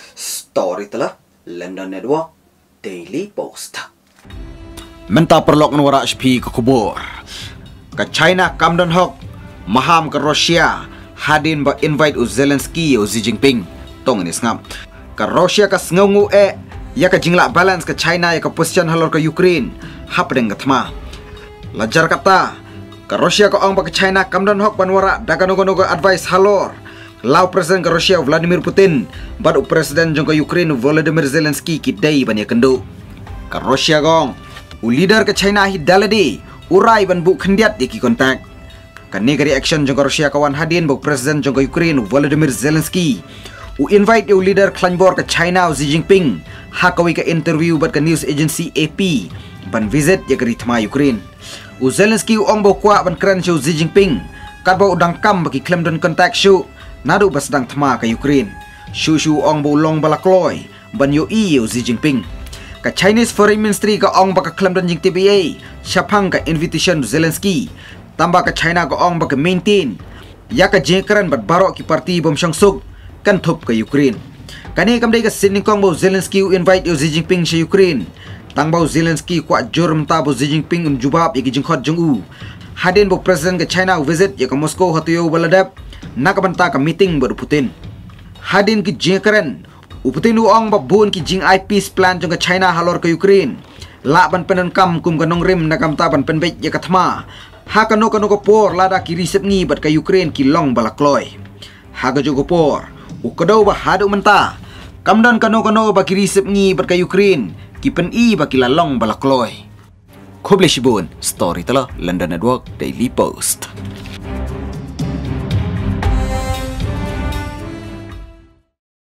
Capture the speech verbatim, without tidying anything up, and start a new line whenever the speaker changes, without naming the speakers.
Story telah London Network Daily Post.
Menta perlokan wara H P ke kubur. Ke China kamdan hok maham ke Rusia hadin ba invite u Zelensky u Xi Jinping. Tong ini sengap. Ke Rusia ke sengungu e ya ke jingla balance ke China ya ke position halor ke Ukraine. Hap deng ketma. Lajar kata ke Rusia ke ong ba ke China kamdan hok ban wara daga nogo-nogo advice halor. Lau Presiden ke Rusia Vladimir Putin badu Presiden jong ke Ukraine Volodymyr Zelensky kidai ban ya kendu. Ke Rusia gong u leader ke China hi daladi urai ban bu khendiat ki kontak. Kan negari action jong ke Rusia kawan hadin bu Presiden jong ke Ukraine Volodymyr Zelensky u invite u leader klanbor ke China Xi Jinping hakawi ke interview bat ke news agency A P ban visit ya ke ritma Ukraine. U Zelensky u ong bu kwa ban kran Xi Jinping kat bu udang kam bagi klaim dan kontak shu nadu bas dang thma ke Ukraine. Shu shu ong bu long balakloi ban yo i u Xi Jinping. Ka Chinese Foreign Ministry ka ong baka klaim dan jing T B A syapang ka invitation Zelensky tambah ka China ka ong baka maintain ya ka jengkaran bat barok ki parti bom syangsuk kan thup ke Ukraine. Kani kamdai ka sining kong bu Zelensky u invite u Xi Jinping sa Ukraine. Tang bau Zelensky kwa jurm ta bu Xi Jinping um jubab ya ki jingkhot jong u. Hadin bu President ke China u visit ya ka Moscow hatuyo baladap nakabanta ka meeting baru Putin. Hadin ki jengkaran u Putin u ong ba bun ki jing I peace plan jong ke China halor ke Ukraine. La ban penan kam kum kanong rim nakam ta ban penbek ya ka thma. Ha kano kano ko por lada ki risep ngi bat ka Ukraine ki long balakloy. Ha ga jogo por u kadau ba hadu menta. Kamdan kano kano ba ki risep ngi bat ka Ukraine ki pen i ba ki la long balakloy. Khoble shibun story tala London Network Daily Post.